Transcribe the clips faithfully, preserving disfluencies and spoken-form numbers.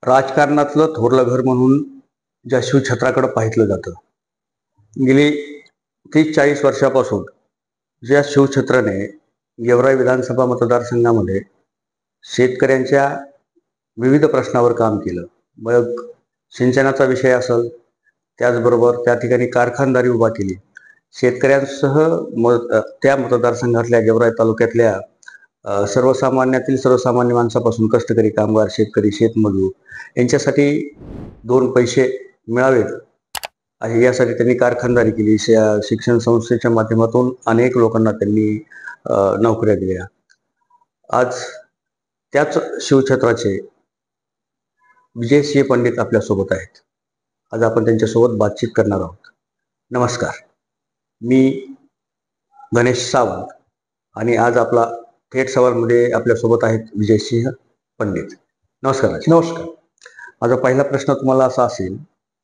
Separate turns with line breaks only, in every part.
राजकारणातलं थोरलं घर म्हणून ज्या शिवछत्राकडे पाहिलं जातं, गेली तीस चाळीस वर्षापासून ज्या शिवछत्राने गेवराई विधानसभा मतदारसंघामध्ये शेतकऱ्यांच्या विविध प्रश्नावर काम केलं. मग सिंचनाचा विषय असेल, त्याचबरोबर त्या ठिकाणी कारखानदारी उभा केली. शेतकऱ्यांसह म त्या मतदारसंघातल्या गेवराई तालुक्यातल्या सर्वसामान्यातील सर्वसामान्य माणसापासून कष्टकरी कामगार, शेतकरी, शेतमजूर यांच्यासाठी दोन पैसे मिळावेत आणि यासाठी त्यांनी कारखानदारी केली. शिक्षण संस्थेच्या माध्यमातून अनेक लोकांना त्यांनी नोकऱ्या दिल्या. आज त्याच शिवछत्राचे विजयसिंह पंडित आपल्यासोबत आहेत. आज आपण त्यांच्यासोबत बातचीत करणार आहोत. नमस्कार, मी गणेश सावंत आणि आज आपला थेट सवालमध्ये आपल्यासोबत आहेत विजयसिंह पंडित. नमस्कार.
नमस्कार.
माझा पहिला प्रश्न तुम्हाला असा असेल,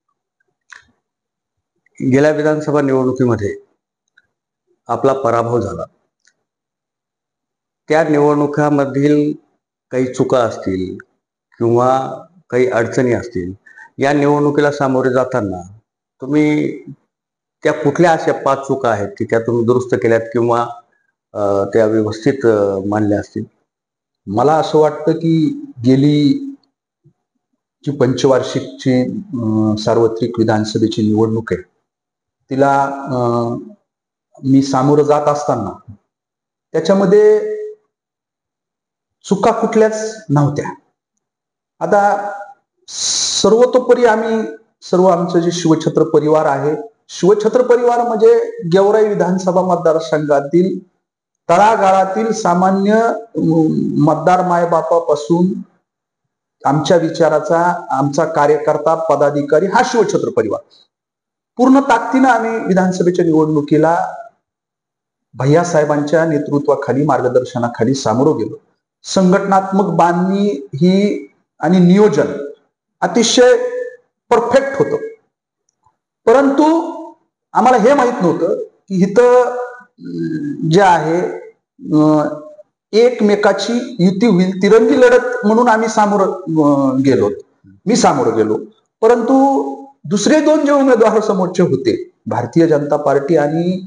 गेल्या विधानसभा निवडणुकीमध्ये आपला पराभव झाला. त्या निवडणुकामधील काही चुका असतील किंवा काही अडचणी असतील, या निवडणुकीला सामोरे जाताना तुम्ही त्या कुठल्या अशा पाच चुका आहेत की त्या तुम्ही दुरुस्त केल्यात किंवा त्या व्यवस्थित मानल्या असतील?
मला असं वाटतं की गेली जी पंचवार्षिकची सार्वत्रिक विधानसभेची निवडणूक आहे, तिला मी सामोरं जात असताना त्याच्यामध्ये चुका कुठल्याच नव्हत्या. आता सर्वतोपरी आम्ही सर्व आमचं जे शिवछत्र परिवार आहे, शिवछत्र परिवार म्हणजे गेवराई विधानसभा मतदारसंघातील तळागाळातील सामान्य मतदार मायबापापासून आमच्या विचाराचा आमचा कार्यकर्ता पदाधिकारी हा शिवछत्र परिवार पूर्ण ताकदीनं आम्ही विधानसभेच्या निवडणुकीला भैयासाहेबांच्या नेतृत्वाखाली मार्गदर्शनाखाली सामोरं गेलो. संघटनात्मक बांधणी ही आणि नियोजन अतिशय परफेक्ट होतं. परंतु आम्हाला हे माहित नव्हतं की इथं जे आहे एकमेकाची युती होईल, तिरंगी लढत म्हणून आम्ही सामोरं गेलो मी सामोरं गेलो. परंतु दुसरे दोन जे उमेदवार समोरचे होते, भारतीय जनता पार्टी आणि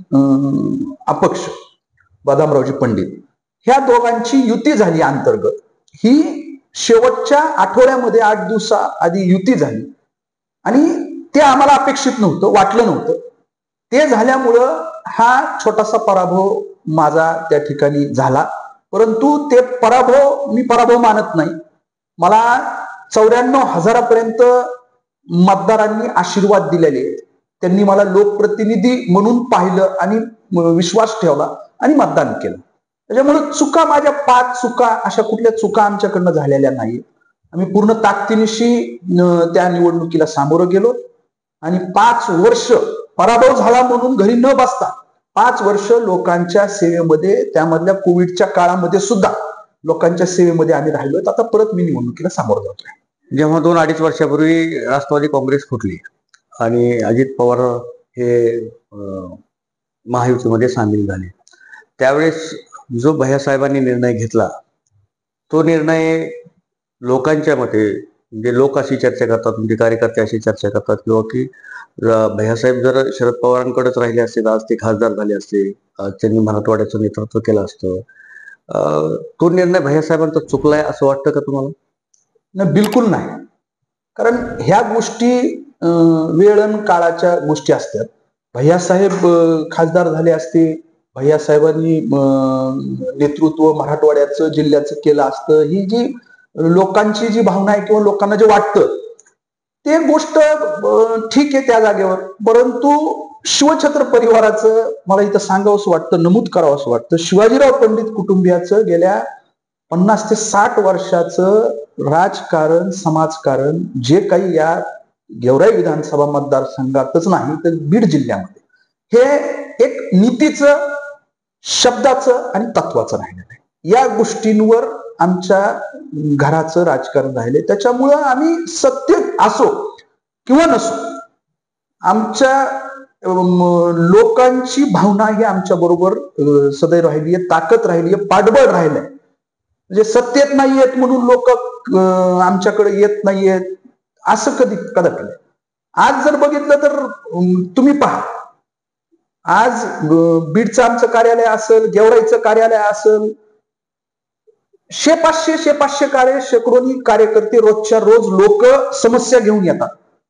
अपक्ष बदामरावजी पंडित, ह्या दोघांची युती झाली अंतर्गत. ही शेवटच्या आठवड्यामध्ये आठ दिवसा आधी युती झाली आणि ते आम्हाला अपेक्षित नव्हतं, वाटलं नव्हतं. ते झाल्यामुळं हा छोटासा पराभव माझा त्या ठिकाणी झाला. परंतु ते पराभव मी पराभव मानत नाही. मला चौऱ्याण्णव हजारापर्यंत मतदारांनी आशीर्वाद दिलेले, त्यांनी मला लोकप्रतिनिधी म्हणून पाहिलं आणि विश्वास ठेवला आणि मतदान केलं. त्याच्यामुळे चुका, माझ्या पाच चुका अशा कुठल्या चुका आमच्याकडनं झालेल्या नाही. आम्ही पूर्ण ताकदीनिशी त्या निवडणुकीला सामोरं गेलो आणि पाच वर्ष पराभव झाला म्हणून घरी न बसता पाच वर्ष लोकांच्या सेवेमध्ये, त्यामधल्या कोविडच्या काळामध्ये सुद्धा लोकांच्या सेवेमध्ये आम्ही राहिलो. आता परत मी निवडणुकीला सामोरं जातोय.
जेव्हा दोन अडीच वर्षापूर्वी राष्ट्रवादी काँग्रेस फुटली आणि अजित पवार हे महायुतीमध्ये सामील झाले, त्यावेळेस जो भैयासाहेबांनी निर्णय घेतला, तो निर्णय लोकांच्या मते, म्हणजे लोक अशी चर्चा करतात, म्हणजे कार्यकर्ते अशी चर्चा करतात किंवा की भैयासाहेब जर शरद पवारांकडेच राहिले असते, आज ते खासदार झाले असते, त्यांनी मराठवाड्याचं नेतृत्व केलं असतं. तो निर्णय भैयासाहेबांचा चुकलाय असं वाटतं का तुम्हाला?
नाही, बिलकुल नाही. कारण ह्या गोष्टी वेळ आणि काळाच्या गोष्टी असतात. भैयासाहेब खासदार झाले असते, भैयासाहेबांनी नेतृत्व मराठवाड्याचं, जिल्ह्याचं केलं असतं, ही जी लोकांची जी भावना आहे किंवा लोकांना जे वाटतं ते गोष्ट ठीक आहे त्या जागेवर. परंतु शिवछत्र परिवाराचं मला इथं सांगावंसं वाटतं, नमूद करावंसं वाटतं, शिवाजीराव पंडित कुटुंबियाचं गेल्या पन्नास ते साठ वर्षाचं राजकारण, समाजकारण जे काही या गेवराई विधानसभा मतदारसंघातच नाही तर बीड जिल्ह्यामध्ये हे एक नीतीचं, शब्दाचं आणि तत्वाचं राहिलेलं आहे. या गोष्टींवर आमच्या घराचं राजकारण राहिले. त्याच्यामुळं आम्ही सत्य असो किंवा नसो, आमच्या लोकांची भावना ही आमच्या बरोबर सदैव राहिली आहे, ताकद राहिली आहे, पाठबळ राहिलंय. म्हणजे सत्तेत नाही येत म्हणून लोक आमच्याकडे येत नाहीयेत असं कधी कदापि नाही. आज जर बघितलं तर अं, तुम्ही पहा, आज अं, बीडचं आमचं कार्यालय असेल, गेवराईचं कार्यालय असेल, शे पाचशे शे पाचशे कार्य शेकडोनी कार्यकर्ते रोजच्या रोज लोक समस्या घेऊन येतात.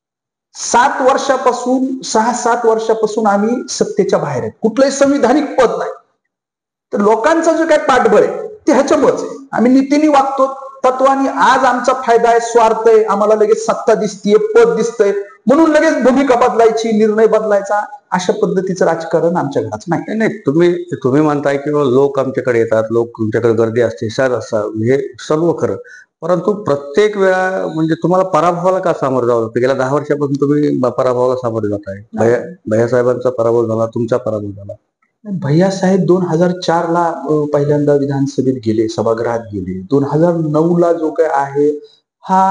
सात वर्षापासून सहा सात वर्षापासून आम्ही सत्तेच्या बाहेर आहे, कुठलंही संविधानिक पद नाही. तर लोकांचं जे काही पाठबळ आहे ते ह्याच्यामुळेच आहे. आम्ही नीतीने वागतो, तत्वानी. आज आमचा फायदा आहे, स्वार्थ आहे, आम्हाला लगेच सत्ता दिसतीये, पद दिसतंय म्हणून लगेच भूमिका बदलायची, निर्णय बदलायचा, अशा पद्धतीचं राजकारण आमच्या घरात नाही.
नाही नाही, तुम्ही तुम्ही म्हणताय की लोक आमच्याकडे येतात, लोक तुमच्याकडे गर्दी असते, सर असं हे सर्व खरं. परंतु प्रत्येक वेळा म्हणजे तुम्हाला पराभवाला का सामोरं जावं लागतं? गेल्या दहा वर्षापासून तुम्ही पराभवाला सामोरे जात आहे. भैया भैयासाहेबांचा पराभव झाला, तुमचा पराभव झाला.
भैयासाहेब दोन हजार चार ला अं, पहिल्यांदा विधानसभेत गेले, सभागृहात गेले. दोन हजार नऊ ला जो काय आहे हा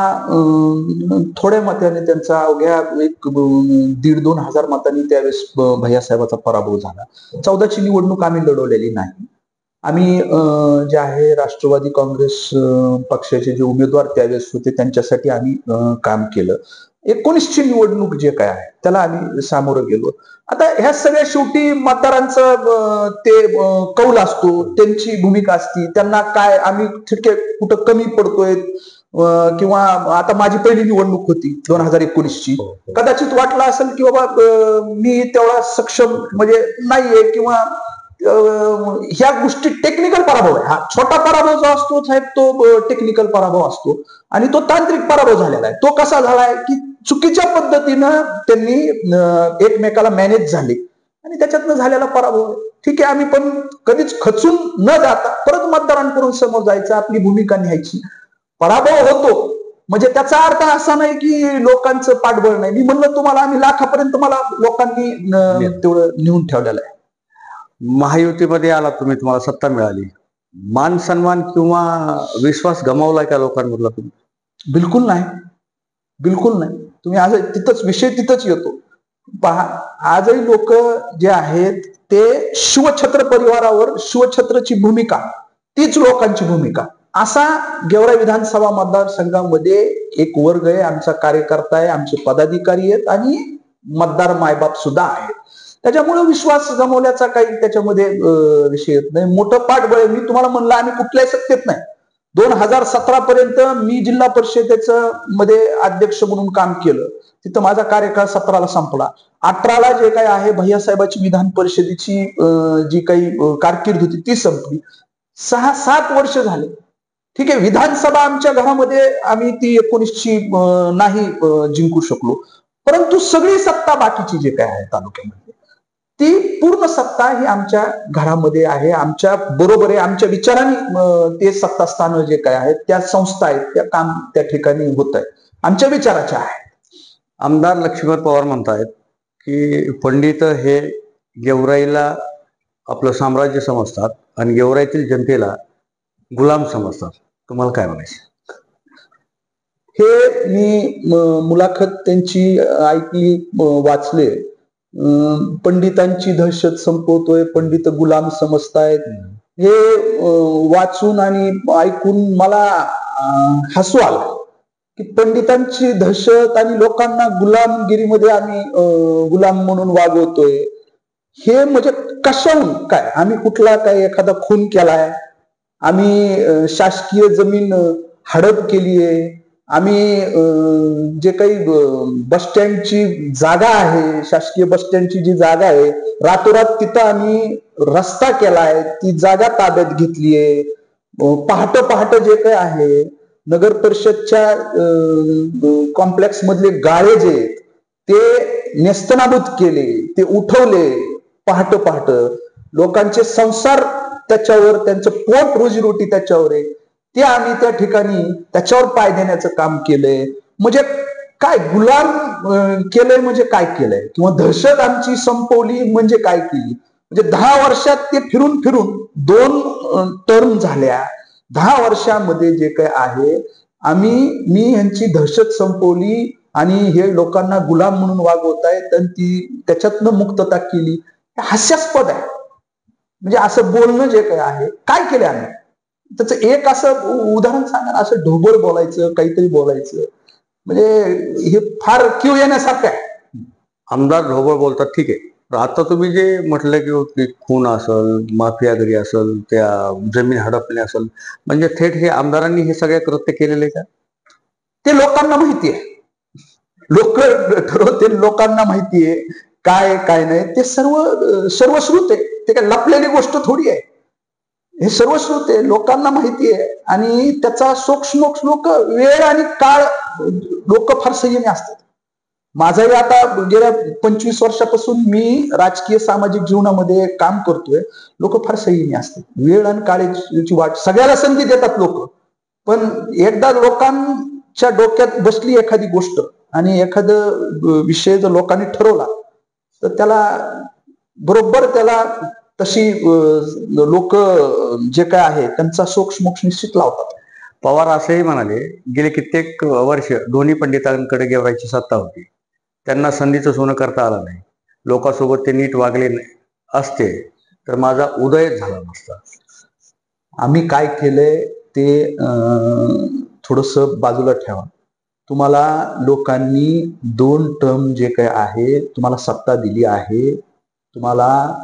अं, थोड्या मताने त्यांचा अवघ्या एक अं, दीड दोन हजार मतांनी त्यावेळेस अं, भैयासाहेबाचा पराभव झाला. चौदाची निवडणूक आम्ही लढवलेली नाही. आम्ही अं, जे आहे राष्ट्रवादी काँग्रेस अं, पक्षाचे जे उमेदवार त्यावेळेस होते त्यांच्यासाठी आम्ही अं, काम केलं. एकोणीसची निवडणूक जे काय आहे त्याला आम्ही सामोरं गेलो. आता ह्या सगळ्या शेवटी मतदारांचं अं, ते अं, कौल असतो, त्यांची भूमिका असती. त्यांना काय आम्ही ठीक आहे कुठं कमी पडतोय अं, किंवा आता माझी पहिली निवडणूक होती दोन हजार एकोणीसची. कदाचित वाटलं असेल की बाबा अं, मी तेवढा सक्षम म्हणजे नाहीये किंवा अं, ह्या गोष्टी टेक्निकल पराभव आहे. हा छोटा पराभव जो असतो साहेब तो टेक्निकल पराभव असतो आणि तो तांत्रिक पराभव झालेला आहे. तो कसा झालाय की चुकीच्या पद्धतीनं त्यांनी अं, एकमेकाला मॅनेज झाले आणि त्याच्यातनं झालेला पराभव आहे. ठीक आहे, आम्ही पण कधीच खचून न जाता परत मतदारांकडून समोर जायचं, आपली भूमिका न्यायची. पराभव होतो म्हणजे त्याचा अर्थ असा नाही की लोकांचं पाठबळ नाही. मी म्हणलं तुम्हाला आम्ही लाखापर्यंत मला लोकांनी अं, तेवढं नेऊन ठेवलेलं आहे.
महायुतीमध्ये आला तुम्ही, तुम्हाला सत्ता मिळाली, मान सन्मान किंवा विश्वास गमावलाय का लोकांमधला तुम्ही?
बिलकुल नाही, बिलकुल नाही. तुम्ही आज तिथंच विषय तिथंच येतो. पहा, आजही लोक जे आहेत ते शिवछत्र परिवारावर, शिवछत्रची भूमिका तीच लोकांची भूमिका. असा गेवराई विधानसभा मतदारसंघामध्ये एक वर्ग आहे, आमचा कार्यकर्ता आहे, आमचे पदाधिकारी आहेत आणि मतदार मायबाप सुद्धा आहेत. त्याच्यामुळे विश्वास गमावल्याचा काही त्याच्यामध्ये अं, विषय येत नाही. मोठं पाठबळ आहे. मी तुम्हाला म्हणलं आम्ही कुठल्याही सत्तेत नाही. दोन हजार सतरा पर्यंत मी जिल्हा परिषदेचं मध्ये अध्यक्ष म्हणून काम केलं. तिथं माझा कार्यकाळ सतराला संपला. अठराला जे काही आहे भैयासाहेबाची विधान परिषदेची अं, जी काही अं, कारकीर्द होती ती संपली. सहा सात वर्ष झाले. ठीक आहे, विधानसभा आमच्या घरामध्ये आम्ही ती एकोणीसची अं, नाही अं, जिंकू शकलो. परंतु सगळी सत्ता बाकीची जे काय आहे तालुक्यामध्ये ती पूर्ण सत्ता ही आमच्या घरामध्ये आहे, आमच्या बरोबर आहे. आमच्या विचारांनी अं, ते सत्तास्थान जे काय आहेत त्या संस्था आहेत त्या काम त्या ठिकाणी होत आहे, आमच्या विचाराच्या आहे.
आमदार लक्ष्मण पवार म्हणतायत की पंडित हे गेवराईला आपलं साम्राज्य समजतात आणि गेवराईतील जनतेला गुलाम समजतात. तुम्हाला काय म्हणायचं?
हे मी म, मुलाखत त्यांची ऐकली, म, वाचले. अं, पंडितांची दहशत संपवतोय, पंडित गुलाम समजतायत, हे अं, वाचून आणि ऐकून मला अं, हसू आलं की पंडितांची दहशत आणि लोकांना गुलामगिरीमध्ये आम्ही अं, गुलाम म्हणून वागवतोय. हे म्हणजे कशाहून काय? आम्ही कुठला काय एखादा खून केलाय? आम्ही अं, शासकीय जमीन अं, हडप केलीये? आम्ही अं, जे काही बस स्टँडची जागा आहे, शासकीय बस स्टँडची जी जागा आहे, रातोरात तिथं आम्ही रस्ता केलाय, ती जागा ताब्यात घेतलीये. पहाट पहाट जे काही आहे नगर परिषदच्या कॉम्प्लेक्स मधले गाळे जे आहेत ते नेस्तनाबूत केले, ते उठवले. पहाट पहाट लोकांचे संसार त्याच्यावर, त्यांचं पोट रोजीरोटी त्याच्यावर आहे, ते आम्ही त्या ठिकाणी त्याच्यावर पाय देण्याचं काम केलंय. म्हणजे काय गुलाम अं, केलंय म्हणजे काय केलंय, किंवा दहशत आमची संपवली म्हणजे काय केली? म्हणजे दहा वर्षात ते फिरून फिरून दोन टर्म झाल्या. दहा वर्षामध्ये जे काय आहे आम्ही मी यांची दहशत संपवली आणि हे लोकांना गुलाम म्हणून वागवतायत आणि ती त्याच्यातनं मुक्तता केली. हास्यास्पद आहे. म्हणजे असं बोलणं जे काय आहे, काय केलं आम्ही? त्याचं एक असं उदाहरण सांगा ना, असं ढोबळ बोलायचं, काहीतरी बोलायचं, म्हणजे हे फार क्यू येण्यासारखं आहे.
आमदार ढोबळ बोलतात, ठीक आहे. पण आता तुम्ही जे म्हटलं की खून असेल, माफियागिरी असेल, त्या जमीन हडपणे असेल, म्हणजे थेट हे आमदारांनी हे सगळे कृत्य केलेले का?
ते लोकांना माहिती आहे. लोक ठरवते, लोकांना माहिती आहे काय काय नाही. ते सर्व सर्वश्रुत आहे. ते काय लपलेली गोष्ट थोडी आहे. हे सर्वश्रुत आहे, लोकांना माहिती आहे. आणि त्याचा सोक्षमोक्ष लोक वेळ आणि काळ लोक फार संयमी असतात. माझाही आता गेल्या पंचवीस वर्षापासून मी राजकीय सामाजिक जीवनामध्ये काम करतोय. लोक फार संयमी असतात. वेळ आणि काळाची वाट सगळ्याला संधी देतात लोक. पण एकदा लोकांच्या डोक्यात बसली एखादी गोष्ट आणि एखादं विषय जर लोकांनी ठरवला तर त्याला बरोबर त्याला तशी लोक जे काय आहे त्यांचा सोक्षमोक्ष निश्चित लावतात.
पवार असंही म्हणाले, गेले कित्येक वर्ष दोन्ही पंडितांकडे गेवरायची सत्ता होती, त्यांना संधीचं सोनं करता आलं नाही. लोकांसोबत ते नीट वागले असते तर माझा उदय झाला नसता.
आम्ही काय केलंय ते थोडस बाजूला ठेवा. तुम्हाला लोकांनी दोन टर्म जे काय आहे तुम्हाला सत्ता दिली आहे. तुम्हाला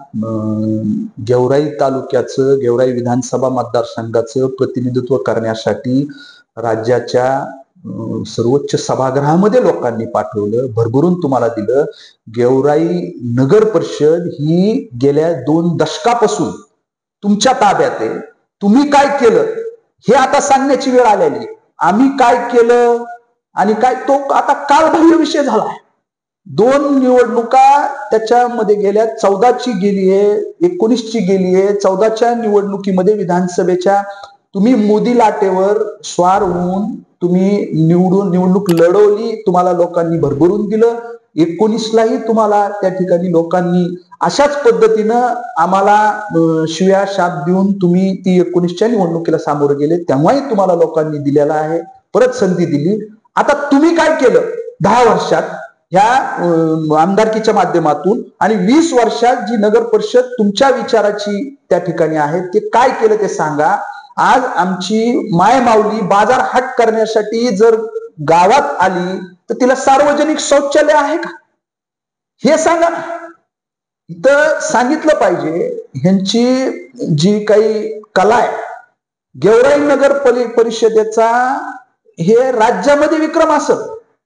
गेवराई तालुक्याचं, गेवराई विधानसभा मतदारसंघाचं प्रतिनिधित्व करण्यासाठी राज्याच्या सर्वोच्च सभागृहामध्ये लोकांनी पाठवलं, भरभरून तुम्हाला दिलं. गेवराई नगर परिषद ही गेल्या दोन दशकापासून तुमच्या ताब्यात आहे. तुम्ही काय केलं हे आता सांगण्याची वेळ आलेली. आम्ही काय केलं आणि काय तो आता कालबाह्य विषय झालाय. दोन निवडणुका त्याच्यामध्ये गेल्या, चौदाची गेली आहे, एकोणीसची गेली आहे. चौदाच्या निवडणुकीमध्ये विधानसभेच्या तुम्ही मोदी लाटेवर स्वार होऊन तुम्ही निवडून निवडणूक लढवली, तुम्हाला लोकांनी भरभरून दिलं. एकोणीसलाही तुम्हाला त्या ठिकाणी लोकांनी अशाच पद्धतीनं आम्हाला शिव्या शाप देऊन तुम्ही ती एकोणीसच्या निवडणुकीला सामोरे गेले, तेव्हाही तुम्हाला लोकांनी दिलेला आहे, परत संधी दिली. आता तुम्ही काय केलं दहा वर्षात ह्या आमदारकीच्या माध्यमातून आणि वीस वर्षात जी नगर परिषद तुमच्या विचाराची त्या ठिकाणी आहे ते काय केलं ते सांगा. आज आमची माय माऊली बाजार हाट करण्यासाठी जर गावात आली तर तिला सार्वजनिक शौचालय आहे का हे सांगा ना. इथं सांगितलं पाहिजे ह्यांची जी काही कला आहे. गेवराई नगर परिषदेचा हे राज्यामध्ये विक्रम असत,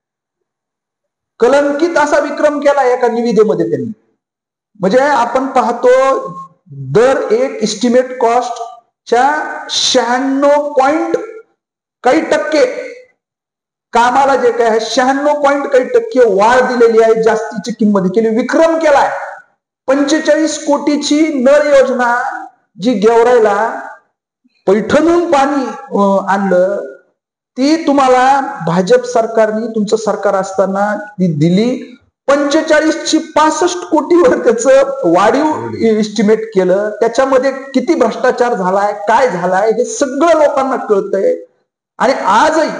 कलंकित असा विक्रम केला एका निविदेमध्ये त्यांनी. म्हणजे आपण पाहतो दर एक इस्टिमेट कॉस्टच्या शहाण्णव पॉइंट काही टक्के कामाला जे काय आहे शहाण्णव पॉइंट काही टक्के वाढ दिलेली आहे, जास्तीची किंमत केली, विक्रम केलाय. पंचेचाळीस कोटीची नळ योजना जी गेवराईला पैठणून पाणी आणलं ती तुम्हाला भाजप सरकारने तुमचं सरकार असताना ती दिली. पंचेचाळीस ची पासष्ट कोटीवर त्याचं वाढीव इस्टिमेट केलं. त्याच्यामध्ये किती भ्रष्टाचार झालाय, काय झालाय हे सगळं लोकांना कळतंय. आणि आजही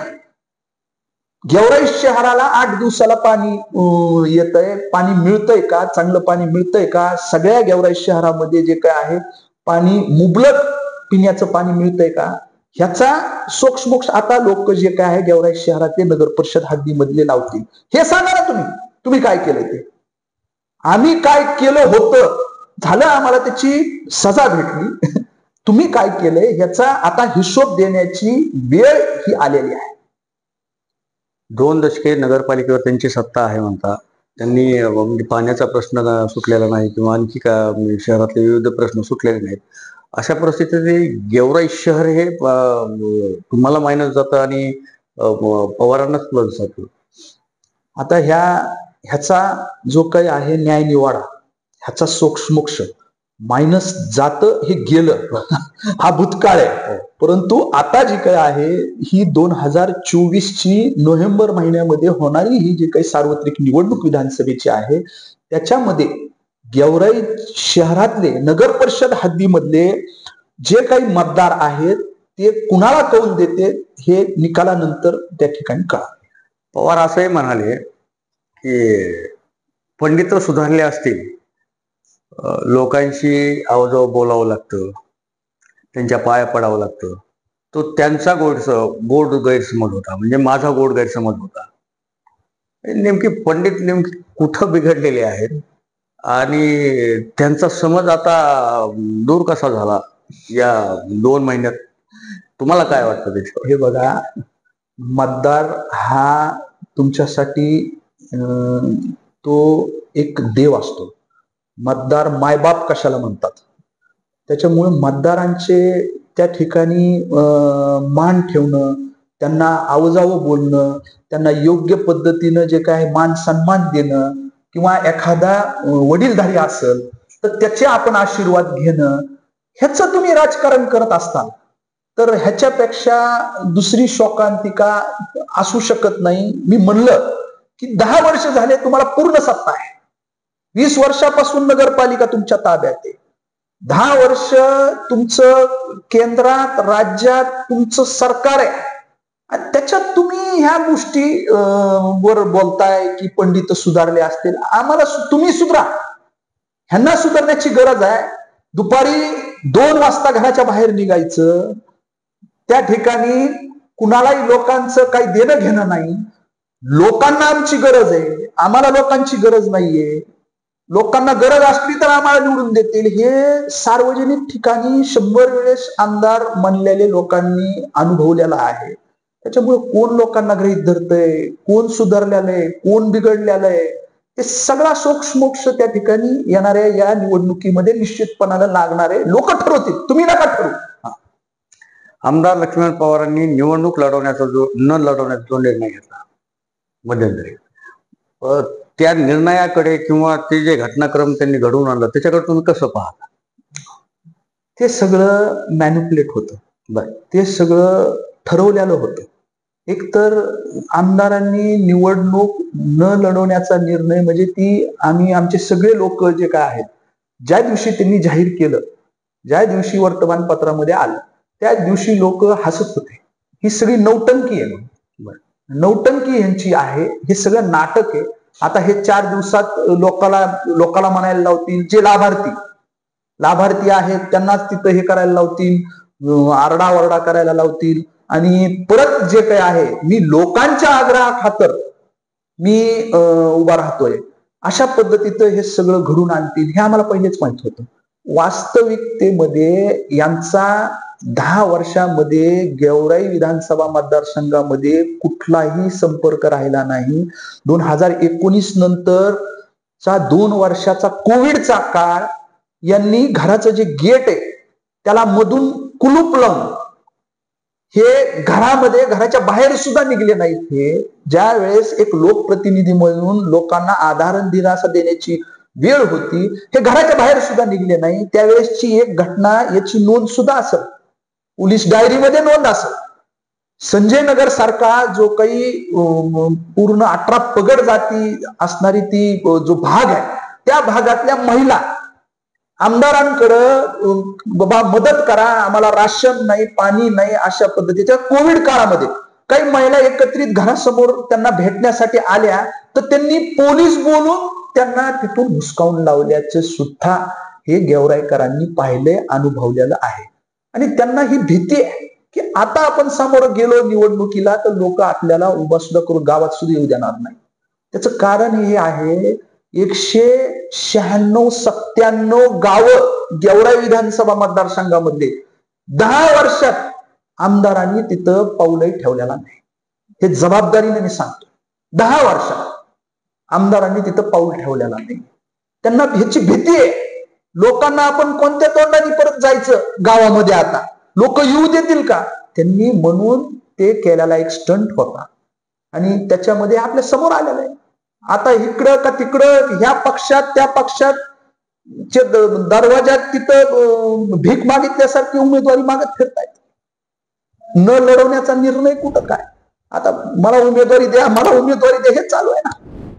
गेवराई शहराला आठ दिवसाला पाणी येतंय, पाणी मिळतंय का, चांगलं पाणी मिळतंय का, सगळ्या गेवराई शहरामध्ये जे काय आहे पाणी मुबलक पिण्याचं पाणी मिळतंय का, ह्याचा सोक्षमोक्ष आता लोक जे काय आहे गेवराई शहरातले नगर परिषद हद्दीमधले लावतील. हे सांगा ना तुम्ही तुम्ही काय केलंय ते. आम्ही काय केलं होतं झालं, आम्हाला त्याची सजा भेटली. तुम्ही काय केलंय ह्याचा आता हिशोब देण्याची वेळ ही आलेली आहे.
दोन दशके नगरपालिकेवर त्यांची सत्ता आहे म्हणता. त्यांनी म्हणजे पाण्याचा प्रश्न सुटलेला नाही किंवा आणखी का शहरातले विविध प्रश्न सुटलेले नाहीत. अशा परिस्थितीत गेवराई शहर हे तुम्हाला मायनस जातं आणि पवारांनाच प्लस जातं.
आता ह्या ह्याचा जो काही आहे न्याय निवाडा ह्याचा सोक्षमोक्ष मायनस जातं हे गेलं हा भूतकाळ आहे. परंतु आता जी काही आहे ही दोन हजार चोवीस ची नोव्हेंबर महिन्यामध्ये होणारी ही जी काही सार्वत्रिक निवडणूक विधानसभेची आहे त्याच्यामध्ये गेवराई शहरातले नगर परिषद हद्दीमधले जे काही मतदार आहेत ते कुणाला कौल देते हे निकालानंतर त्या ठिकाणी कळा.
पवार असंही म्हणाले की पंडित सुधारले असतील, लोकांशी आवाजावर बोलावं लागतं, त्यांच्या पाया पडावं लागतं, तो त्यांचा गोड गोड गैरसमज होता, म्हणजे माझा गोड गैरसमज होता. नेमकी पंडित नेमकी कुठं बिघडलेले आहेत आणि त्यांचा समज आता दूर कसा झाला या दोन महिन्यात, तुम्हाला काय वाटतं त्याच्यावर?
हे बघा, मतदार हा तुमच्यासाठी अं, तो एक देव असतो. मतदार मायबाप कशाला म्हणतात, त्याच्यामुळे मतदारांचे त्या ठिकाणी अं, मान ठेवणं, त्यांना आवजावं बोलणं, त्यांना योग्य पद्धतीनं जे काय मान सन्मान देणं, किंवा एखादा अं, वडीलधारी असेल तर त्याचे आपण आशीर्वाद घेणं, ह्याचं तुम्ही राजकारण करत असताल तर ह्याच्यापेक्षा दुसरी शोकांतिका असू शकत नाही. मी म्हणलं की दहा वर्ष झाले तुम्हाला पूर्ण सत्ता आहे. वीस वर्षापासून नगरपालिका तुमच्या ताब्यात आहे. दहा वर्ष तुमचं केंद्रात राज्यात तुमचं सरकार आहे आणि त्याच्यात तुम्ही ह्या गोष्टी वर बोलताय की पंडित सुधारले असतील. आम्हाला तुम्ही सुधरा, ह्यांना सुधारण्याची गरज आहे. दुपारी दोन वाजता घराच्या बाहेर निघायचं, त्या ठिकाणी कुणालाही लोकांचं काही देणं घेणं नाही. लोकांना आमची गरज आहे, आम्हाला लोकांची गरज नाहीये. लोकांना गरज असली तर आम्हाला निवडून देतील, हे सार्वजनिक ठिकाणी शंभर वेळेस आमदार म्हणलेले लोकांनी अनुभवलेला आहे. त्याच्यामुळे कोण लोकांना गृहीत धरतंय, कोण सुधारलेलं आहे, कोण बिघडलेलं आहे, हे सगळा सोक्षमोक्ष त्या ठिकाणी येणाऱ्या या निवडणुकीमध्ये निश्चितपणानं लागणारे लोक ठरवतील, तुम्ही नका ठरवू.
आमदार लक्ष्मण पवारांनी निवडणूक लढवण्याचा जो न लढवण्याचा जो निर्णय घेतला मध्यंतरी, त्या निर्णयाकडे किंवा ते जे घटनाक्रम त्यांनी घडवून आणलं त्याच्याकडे तुम्ही कसं पाहता?
ते सगळं मॅन्युप्युलेट होतं.
बर,
ते सगळं ठरवलेलं होतं. एकतर आमदारांनी निवडणूक न लढवण्याचा निर्णय म्हणजे ती आम्ही आमचे सगळे लोक जे काय आहेत, ज्या दिवशी त्यांनी जाहीर केलं, ज्या दिवशी वर्तमानपत्रामध्ये आलं, त्या दिवशी लोक हसत होते. ही सगळी नौटंकी आहे. नौटंकी यांची आहे, हे सगळं नाटक आहे. आता हे चार दिवसात लोकाला लोकाला म्हणायला लावतील, जे लाभार्थी लाभार्थी आहेत त्यांनाच तिथं हे करायला लावतील, आरडाओरडा करायला लावतील. आणि परत जे काही आहे, मी लोकांच्या आग्रहा खातर मी उभा राहतोय अशा पद्धतीचं हे सगळं घडून आणतील, हे आम्हाला पहिलेच माहित होतं. वास्तविकतेमध्ये यांचा दहा वर्षामध्ये गेवराई विधानसभा मतदारसंघामध्ये कुठलाही संपर्क राहिला नाही. दोन हजार एकोणीस नंतरचा दोन वर्षाचा कोविडचा काळ, यांनी घराचं जे गेट आहे त्याला मधून कुलूप लावून हे घरामध्ये घराच्या बाहेर सुद्धा निघले नाहीत. हे ज्या वेळेस एक लोकप्रतिनिधी म्हणून लोकांना आधार दिलासा देण्याची वेळ होती, हे घराच्या बाहेर सुद्धा निघले नाही. त्यावेळेसची एक घटना याची नोंद सुद्धा असेल, पोलीस डायरीमध्ये नोंद असेल. संजय नगर सारखा जो काही पूर्ण अठरा पगड जाती असणारी ती जो भाग आहे, त्या भागातल्या महिला आमदारांकडं बाबा मदत करा, आम्हाला राशन नाही, पाणी नाही, अशा पद्धतीच्या कोविड काळामध्ये काही महिला एकत्रित घरासमोर त्यांना भेटण्यासाठी आल्या, तर त्यांनी पोलीस बोलून त्यांना तिथून हुसकावून लावल्याचे सुद्धा हे गेवराईकरांनी पाहिले, अनुभवलेलं आहे. आणि त्यांना ही भीती आहे की आता आपण समोर गेलो निवडणुकीला तर लोक आपल्याला उभा सुद्धा करून गावात सुद्धा येऊ देणार नाही. त्याचं कारण हे आहे, एकशे शहाण्णव सत्त्याण्णव गावं गेवराई विधानसभा मतदारसंघामध्ये दहा वर्षात आमदारांनी तिथं पाऊलही ठेवलेला नाही. हे जबाबदारीने मी सांगतो, दहा वर्षात आमदारांनी तिथं पाऊल ठेवलेला नाही. त्यांना ह्याची भीती आहे, लोकांना आपण कोणत्या तोंडाने परत जायचं गावामध्ये, आता लोक येऊ देतील का, त्यांनी म्हणून ते केलेला एक स्टंट होता आणि त्याच्यामध्ये आपल्या समोर आलेलं आहे. आता इकडं का तिकडं, ह्या पक्षात त्या पक्षात दरवाजात तिथं भीक मागितल्यासारखी उमेदवारी मागत फिरतायत. न लढवण्याचा निर्णय कुठं काय, आता मला उमेदवारी द्या, मला उमेदवारी द्या, हे चालू आहे ना.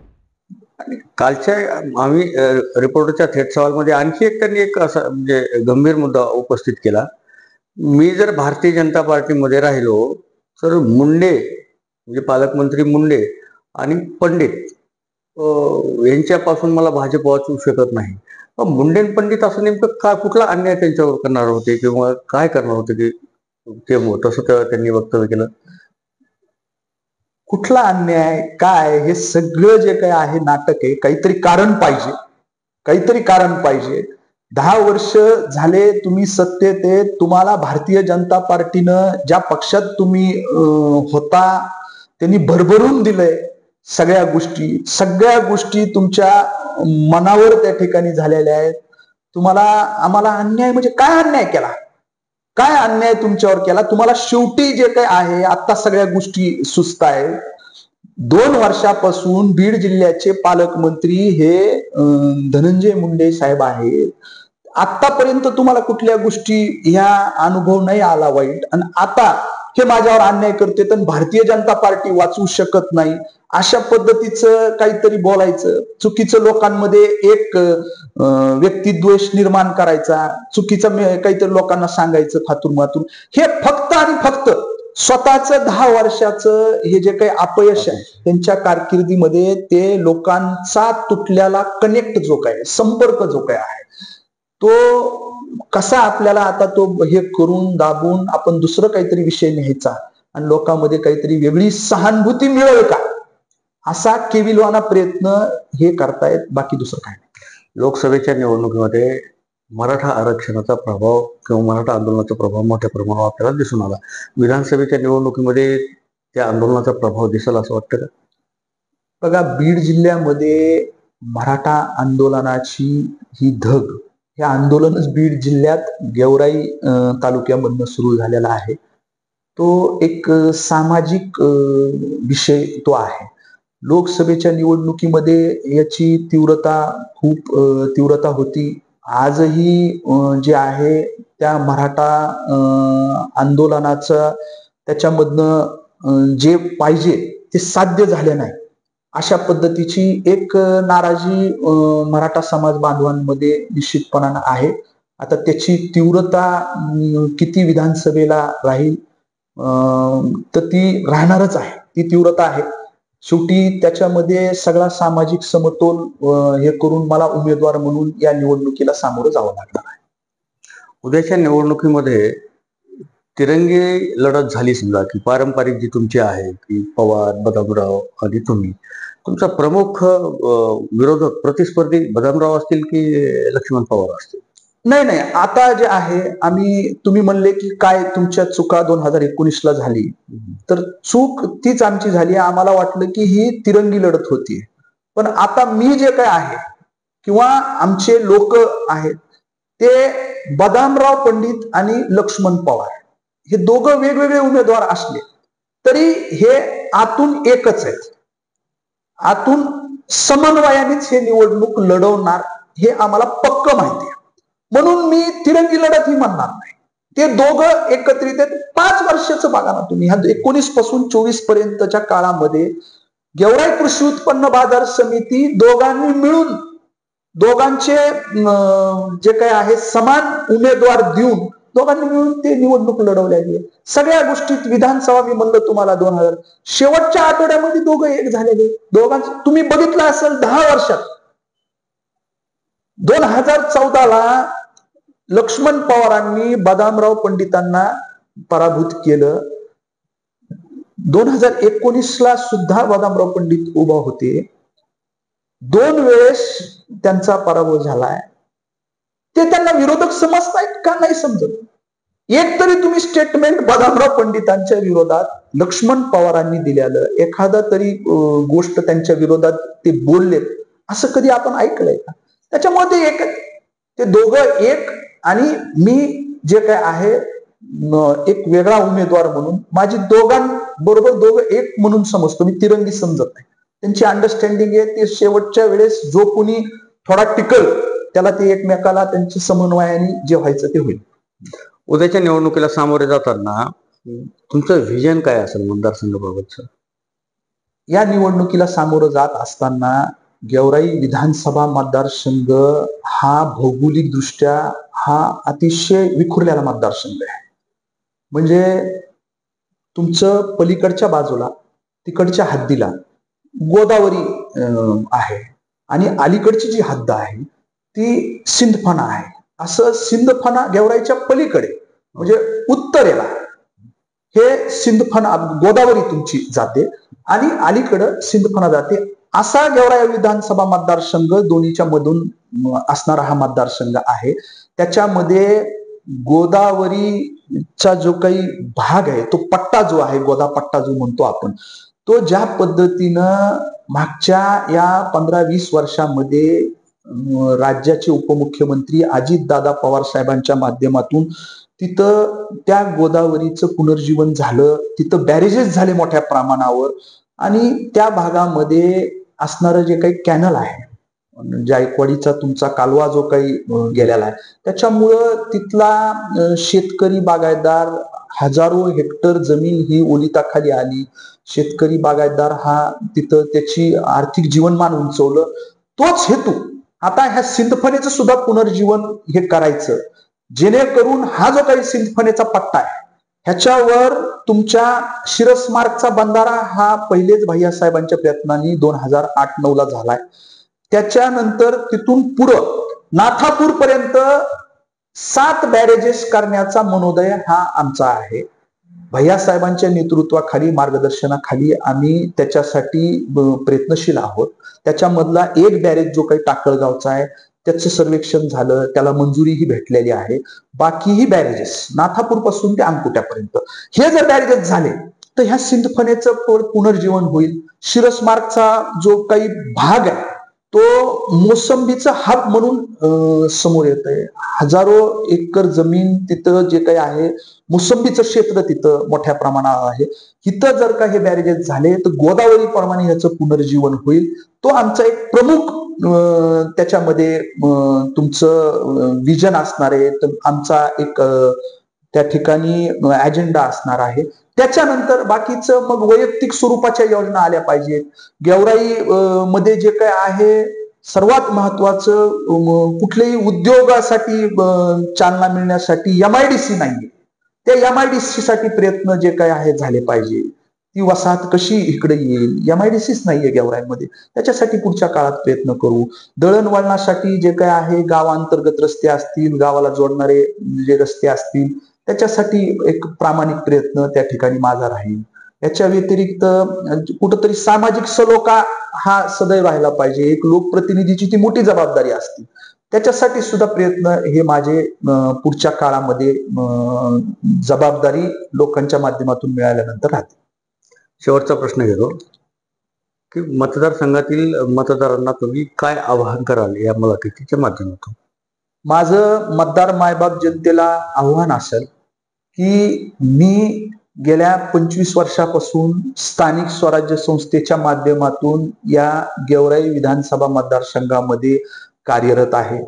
कालच्या आम्ही रिपोर्टरच्या थेट सवालमध्ये आणखी एक त्यांनी एक असा म्हणजे गंभीर मुद्दा उपस्थित केला. मी जर भारतीय जनता पार्टीमध्ये राहिलो तर मुंडे म्हणजे पालकमंत्री मुंडे आणि पंडित यांच्यापासून मला भाजप वाचवू शकत नाही. मुंडे पंडित असं नेमकं का, कुठला अन्याय त्यांच्यावर करणार होते किंवा काय करणार होते की ते तसं त्या- त्यांनी वक्तव्य केलं.
कुठला अन्याय काय हे सगळं जे काही आहे नाटक आहे. काहीतरी कारण पाहिजे, काहीतरी कारण पाहिजे. दहा वर्ष झाले तुम्ही सत्तेत आहे. तुम्हाला भारतीय जनता पार्टीनं ज्या पक्षात तुम्ही अं, होता त्यांनी भरभरून दिलंय सगळ्या गोष्टी. सगळ्या गोष्टी तुमच्या मनावर त्या ठिकाणी झालेल्या आहेत. तुम्हाला आम्हाला अन्याय म्हणजे काय अन्याय केला, काय अन्याय तुमच्यावर केला? तुम्हाला शेवटी जे काही आहे आता सगळ्या गोष्टी सुस्त आहेत. दोन वर्षापासून बीड जिल्ह्याचे पालकमंत्री हे अं, धनंजय मुंडे साहेब आहेत. आतापर्यंत तुम्हाला कुठल्या गोष्टी ह्या अनुभव नाही आला वाईट, आणि आता हे माझ्यावर अन्याय करते तर भारतीय जनता पार्टी वाचवू शकत नाही अशा पद्धतीचं काहीतरी बोलायचं, चुकीचं लोकांमध्ये एक अं, व्यक्तिद्वेष निर्माण करायचा, चुकीचं काहीतरी लोकांना सांगायचं खातून मातून. हे फक्त आणि फक्त स्वतःचं दहा वर्षाचं हे जे काही अपयश आहे त्यांच्या कारकिर्दीमध्ये ते लोकांचा तुटल्याला कनेक्ट जो काय संपर्क जो काय आहे तो कसा आपल्याला आता तो हे करून दाबून आपण दुसरं काहीतरी विषय न्यायचा आणि लोकांमध्ये काहीतरी वेगळी सहानुभूती मिळेल का असा केविलवाना प्रयत्न हे करतायत, बाकी दुसरं काय नाही.
लोकसभेच्या निवडणुकीमध्ये मराठा आरक्षणाचा प्रभाव किंवा मराठा आंदोलनाचा प्रभाव मोठ्या प्रमाणावर आपल्याला दिसून आला. विधानसभेच्या निवडणुकीमध्ये त्या आंदोलनाचा प्रभाव दिसेल असं वाटतं का?
बघा, बीड जिल्ह्यामध्ये मराठा आंदोलनाची ही धग, हे आंदोलनच बीड जिल्ह्यात गेवराई अं, तालुक्यामधनं सुरू झालेला आहे. तो एक अं, सामाजिक अं, विषय तो आहे. लोकसभेच्या निवडणुकीमध्ये याची तीव्रता खूप अं, तीव्रता होती. आजही अं, जे आहे त्या मराठा अं, आंदोलनाचं त्याच्यामधनं अं, जे पाहिजे ते साध्य झाले नाही अशा पद्धतीची एक नाराजी अं, मराठा समाज बांधवांमध्ये निश्चितपणानं आहे. आता त्याची तीव्रता अं, किती विधानसभेला राहील अं, तर ती राहणारच आहे, ती तीव्रता आहे. शेवटी त्याच्यामध्ये सगळा सामाजिक समतोल अं, हे करून मला उमेदवार म्हणून या निवडणुकीला सामोरं जावं लागणार आहे.
उद्याच्या निवडणुकीमध्ये तिरंगी लढत झाली समजा, की पारंपरिक जी तुमची आहे की पवार, बदामराव आणि तुम्ही, तुमचा प्रमुख अं, विरोधक प्रतिस्पर्धी बदामराव असतील की लक्ष्मण पवार असतील?
नाही नाही, आता जे आहे आम्ही, तुम्ही म्हणले की काय तुमच्या चुका दोन हजार एकोणीस ला झाली, तर चूक तीच आमची झाली. आम्हाला वाटलं की ही तिरंगी लढत होती, पण आता मी जे काय आहे किंवा आमचे लोक आहेत ते बदामराव पंडित आणि लक्ष्मण पवार हे दोघं वेगवेगळे उमेदवार असले तरी हे आतून एकच आहेत. आतून समन्वयानेच हे निवडणूक लढवणार हे आम्हाला पक्क माहिती आहे. म्हणून मी तिरंगी लढत ही म्हणणार नाही. ते दोघं एकत्रित आहेत. पाच वर्षाचं बघा ना तुम्ही, ह्या एकोणीस पासून चोवीस पर्यंतच्या काळामध्ये गेवराई कृषी उत्पन्न बाजार समिती दोघांनी मिळून, दोघांचे जे काही आहे समान उमेदवार देऊन दोघांनी मिळून ते निवडणूक लढवलेली आहे. सगळ्या गोष्टीत विधानसभा मी म्हणलं तुम्हाला दोन हजार शेवटच्या आठवड्यामध्ये दोघं एक झालेले. दोघांचं तुम्ही बघितलं असेल दहा वर्षात दोन हजार चौदा ला लक्ष्मण पवारांनी बदामराव पंडितांना पराभूत केलं. दोन हजार एकोणीस ला सुद्धा बदामराव पंडित उभा होते. दोन वेळेस त्यांचा पराभव झालाय. ते त्यांना विरोधक समजतायत का नाही समजत. एक तरी तुम्ही स्टेटमेंट बदामराव पंडितांच्या विरोधात लक्ष्मण पवारांनी दिलेलं, एखादा तरी गोष्ट त्यांच्या विरोधात ते बोललेत असं कधी आपण ऐकलंय का? त्याच्यामुळे ते एक, ते दोघं एक, आणि मी जे काय आहे एक वेगळा उमेदवार म्हणून माझी दोघांबरोबर दोघं एक म्हणून समजतो. मी तिरंगी समजत नाही. त्यांची अंडरस्टँडिंग आहे, ते शेवटच्या वेळेस जो कोणी थोडा टिकल त्याला ते एकमेकाला त्यांच्या समन्वयाने जे व्हायचं ते होईल.
उद्याच्या निवडणुकीला सामोरे जाताना तुमचं व्हिजन काय असेल मतदारसंघाबाबतचं?
या निवडणुकीला सामोरं जात असताना गेवराई विधानसभा मतदारसंघ हा भौगोलिक दृष्ट्या हा अतिशय विखुरलेला मतदारसंघ आहे. म्हणजे तुमचं पलीकडच्या बाजूला तिकडच्या हद्दीला गोदावरी आहे आणि अलीकडची जी हद्द आहे ती सिंदफणा आहे. असं सिंदफणा गेवराईच्या पलीकडे म्हणजे उत्तरेला हे सिंदफणा गोदावरी तुमची जाते आणि अलीकडं सिंदफणा जाते. असा गेवराई विधानसभा मतदारसंघ दोन्हीच्या मधून असणारा हा मतदारसंघ आहे. त्याच्यामध्ये गोदावरीचा जो काही भाग आहे, तो पट्टा जो आहे, गोदा पट्टा जो म्हणतो आपण, तो ज्या पद्धतीनं मागच्या या पंधरा वीस वर्षामध्ये राज्याचे उपमुख्यमंत्री अजितदादा पवार साहेबांच्या माध्यमातून तिथं त्या गोदावरीचं पुनर्जीवन झालं, तिथं बॅरेजेस झाले मोठ्या प्रमाणावर आणि त्या भागामध्ये असणारं जे काही कॅनल आहे, जायकवाडीचा तुमचा कालवा जो काही गेलेला आहे, त्याच्यामुळं तिथला शेतकरी बागायतदार हजारो हेक्टर जमीन ही ओलिताखाली आली. शेतकरी बागायतदार हा तिथं त्याची आर्थिक जीवनमान उंचवलं. तोच हेतू आता ह्या सिंदफणेचं सुद्धा पुनर्जीवन हे करायचं, जेणेकरून हा जो काही सिंदफणेचा पट्टा आहे ह्याच्यावर तुमच्या शिरस्मार्गचा बंधारा हा पहिलेच भैयासाहेबांच्या प्रयत्नांनी दोन हजार आठ नऊ ला झालाय. त्याच्यानंतर तिथून पुढं नाथापूर पर्यंत सात बॅरेजेस करण्याचा मनोदय हा आमचा आहे. भैयासाहेबांच्या नेतृत्वाखाली, मार्गदर्शनाखाली आम्ही त्याच्यासाठी प्रयत्नशील आहोत. त्याच्यामधला एक बॅरेज जो काही टाकळगावचा आहे त्याचं सर्वेक्षण झालं, त्याला मंजुरीही भेटलेली आहे. बाकीही बॅरेजेस नाथापूर पासून ते अंकुट्यापर्यंत हे जर बॅरेजेस झाले तर ह्या सिंदफणेचं पुनर्जीवन होईल. शिरस्मार्गचा जो काही भाग आहे तो मोसंबीचा हब म्हणून समोर येत आहे. हजारो एकर जमीन तिथं जे काही आहे, मोसंबीचं क्षेत्र तिथं मोठ्या प्रमाणावर आहे. इथं जर का हे बॅरेजेस झाले तर गोदावरी प्रमाणे ह्याचं पुनर्जीवन होईल. तो आमचा एक प्रमुख त्याच्यामध्ये तुमचं विजन असणार आहे, तर आमचा एक त्या ठिकाणी अजेंडा असणार आहे. त्याच्यानंतर बाकीचं मग वैयक्तिक स्वरूपाच्या योजना आल्या पाहिजेत. गेवराई मध्ये जे काय आहे सर्वात महत्वाचं, कुठल्याही उद्योगासाठी चालना मिळण्यासाठी एमआयडीसी नाहीये. त्या एमआयडीसी साठी प्रयत्न जे काय आहे झाले पाहिजे. ती वसाहत कशी इकडे येईल, एमआयडीसीच नाहीये गेवराईमध्ये, त्याच्यासाठी पुढच्या काळात प्रयत्न करू. दळणवळणासाठी जे काय आहे, गावांतर्गत रस्ते असतील, गावाला जोडणारे जे रस्ते असतील, त्याच्यासाठी एक प्रामाणिक प्रयत्न त्या ठिकाणी माझा राहील. याच्या व्यतिरिक्त कुठंतरी सामाजिक सलोखा हा सदैव राहिला पाहिजे. एक लोकप्रतिनिधीची ती मोठी जबाबदारी असते, त्याच्यासाठी सुद्धा प्रयत्न हे माझे पुढच्या काळामध्ये जबाबदारी लोकांच्या माध्यमातून मिळाल्यानंतर राहते.
शेवटचा प्रश्न घेतो की मतदारसंघातील मतदारांना तुम्ही काय आवाहन कराल या मुलाखतीच्या माध्यमातून?
माझं मतदार मायबाप जनतेला आव्हान असेल की मी गेल्या पंचवीस वर्षापासून स्थानिक स्वराज्य संस्थेच्या माध्यमातून या गेवराई विधानसभा मतदारसंघामध्ये कार्यरत आहे.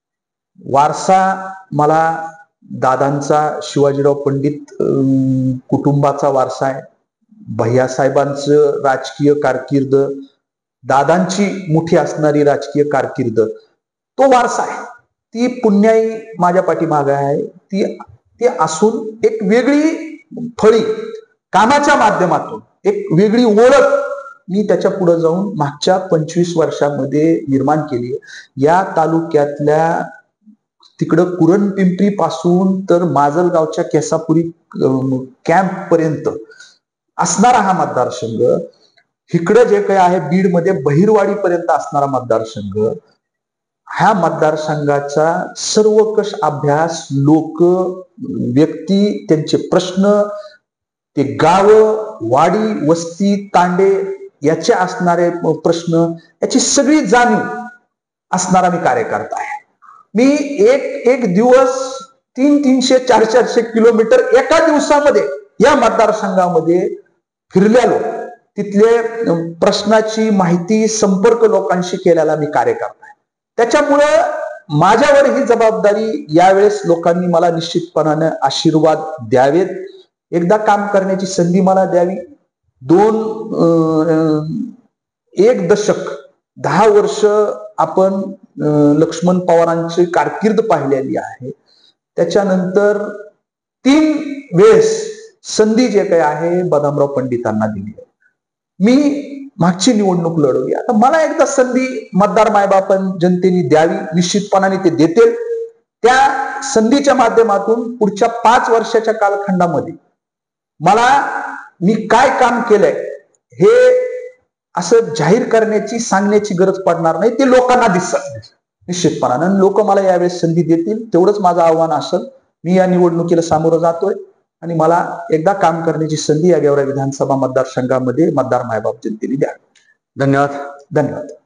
वारसा मला दादांचा, शिवाजीराव पंडित कुटुंबाचा वारसा आहे. भैयासाहेबांचं राजकीय कारकीर्द, दादांची मोठी असणारी राजकीय कारकीर्द, तो वारसा आहे. ती पुण्याई माझ्या पाठीमागे आहे. ती ती असून एक वेगळी फळी कामाच्या माध्यमातून एक वेगळी ओळख मी त्याच्या पुढे जाऊन मागच्या पंचवीस वर्षामध्ये निर्माण केली. या तालुक्यातल्या तिकडं कुरण पिंपरी पासून तर माजलगावच्या केसापुरी कॅम्प पर्यंत असणारा हा मतदारसंघ, इकडं जे काही आहे बीडमध्ये बहिरवाडी पर्यंत असणारा मतदारसंघ, ह्या मतदारसंघाचा सर्वकष अभ्यास, लोक, व्यक्ती, त्यांचे प्रश्न, ते गाव, वाडी, वस्ती, तांडे याचे असणारे प्रश्न, याची सगळी जाणीव असणारा मी कार्यकर्ता आहे. मी एक एक दिवस तीन तीनशे चार चारशे किलोमीटर एका दिवसामध्ये या मतदारसंघामध्ये फिरलेलो. तिथले प्रश्नाची माहिती, संपर्क लोकांशी केलेला मी कार्यकर्ता आहे. त्याच्यामुळं माझ्यावर ही जबाबदारी यावेळेस लोकांनी मला निश्चितपणाने आशीर्वाद द्यावेत. एकदा काम करण्याची संधी मला द्यावी. दोन एक दशक दहा वर्ष आपण लक्ष्मण पवारांची कारकीर्द पाहिलेली आहे. त्याच्यानंतर तीन वेळेस संधी जे काही आहे बदामराव पंडितांना दिली आहे. मी मागची निवडणूक लढवली. आता मला एकदा संधी मतदार मायबापन जनतेने द्यावी, निश्चितपणाने ते देतील. त्या संधीच्या माध्यमातून पुढच्या पाच वर्षाच्या कालखंडामध्ये मला मी काय काम केलंय हे असं जाहीर करण्याची सांगण्याची गरज पडणार नाही, ते लोकांना दिसत निश्चितपणानं. लोक मला यावेळेस संधी देतील, तेवढंच माझं आव्हान असेल. मी या निवडणुकीला सामोरं जातोय आणि मला एकदा काम करण्याची संधी या गेवराई विधानसभा मतदारसंघामध्ये मतदार मायबाप जनतेने द्यावी.
धन्यवाद.
धन्यवाद.